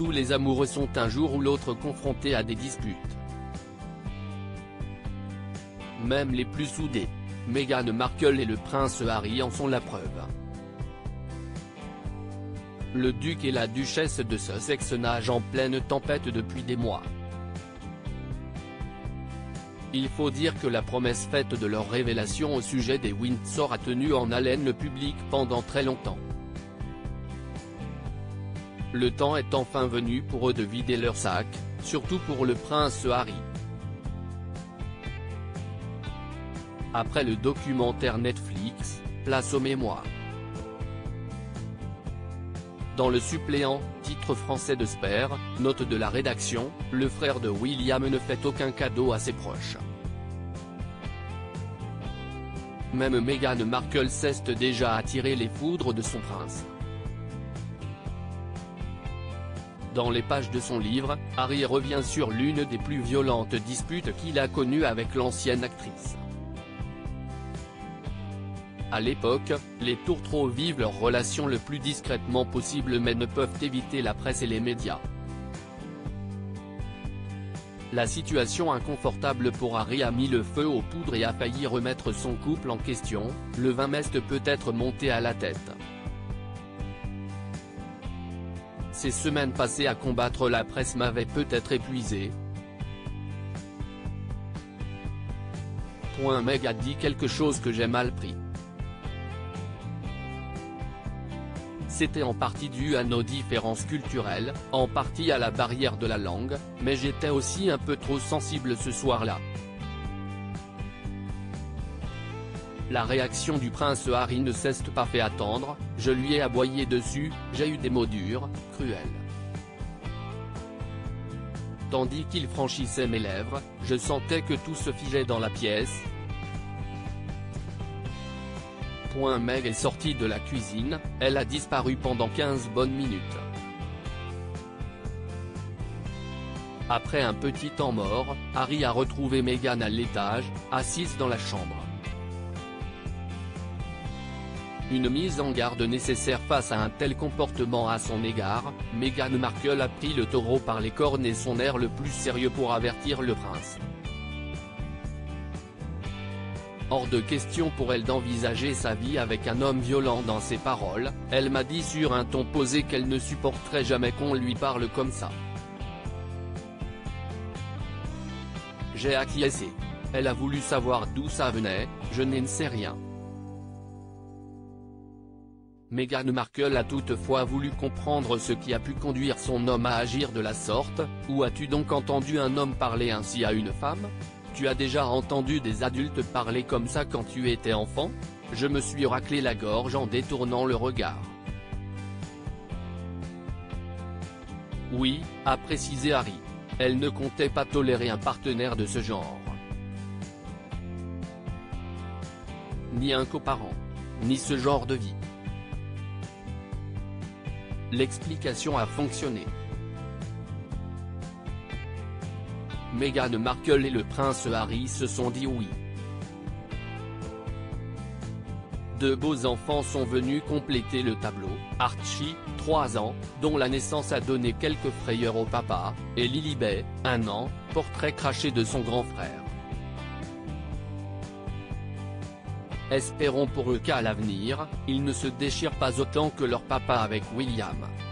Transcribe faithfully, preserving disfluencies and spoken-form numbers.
Tous les amoureux sont un jour ou l'autre confrontés à des disputes. Même les plus soudés. Meghan Markle et le prince Harry en sont la preuve. Le duc et la duchesse de Sussex nagent en pleine tempête depuis des mois. Il faut dire que la promesse faite de leur révélation au sujet des Windsor a tenu en haleine le public pendant très longtemps. Le temps est enfin venu pour eux de vider leur sac, surtout pour le prince Harry. Après le documentaire Netflix, place aux mémoires. Dans le suppléant, titre français de Spare, note de la rédaction, le frère de William ne fait aucun cadeau à ses proches. Même Meghan Markle cesse déjà à attirer les foudres de son prince. Dans les pages de son livre, Harry revient sur l'une des plus violentes disputes qu'il a connues avec l'ancienne actrice. À l'époque, les tourtereaux vivent leur relation le plus discrètement possible mais ne peuvent éviter la presse et les médias. La situation inconfortable pour Harry a mis le feu aux poudres et a failli remettre son couple en question, le vin mest peut être monté à la tête. Ces semaines passées à combattre la presse m'avaient peut-être épuisé. Point Meg a dit quelque chose que j'ai mal pris. C'était en partie dû à nos différences culturelles, en partie à la barrière de la langue, mais j'étais aussi un peu trop sensible ce soir-là. La réaction du prince Harry ne s'est pas fait attendre, je lui ai aboyé dessus, j'ai eu des mots durs, cruels. Tandis qu'il franchissait mes lèvres, je sentais que tout se figeait dans la pièce. Point Meg est sortie de la cuisine, elle a disparu pendant quinze bonnes minutes. Après un petit temps mort, Harry a retrouvé Meghan à l'étage, assise dans la chambre. Une mise en garde nécessaire face à un tel comportement à son égard, Meghan Markle a pris le taureau par les cornes et son air le plus sérieux pour avertir le prince. Hors de question pour elle d'envisager sa vie avec un homme violent. Dans ses paroles, elle m'a dit sur un ton posé qu'elle ne supporterait jamais qu'on lui parle comme ça. J'ai acquiescé. Elle a voulu savoir d'où ça venait, je n'en sais rien. Meghan Markle a toutefois voulu comprendre ce qui a pu conduire son homme à agir de la sorte. Où as-tu donc entendu un homme parler ainsi à une femme ? Tu as déjà entendu des adultes parler comme ça quand tu étais enfant ? Je me suis raclé la gorge en détournant le regard. Oui, a précisé Harry. Elle ne comptait pas tolérer un partenaire de ce genre. Ni un coparent. Ni ce genre de vie. L'explication a fonctionné. Meghan Markle et le prince Harry se sont dit oui. Deux beaux enfants sont venus compléter le tableau, Archie, trois ans, dont la naissance a donné quelques frayeurs au papa, et Lilibet, un an, portrait craché de son grand frère. Espérons pour eux qu'à l'avenir, ils ne se déchirent pas autant que leur papa avec William.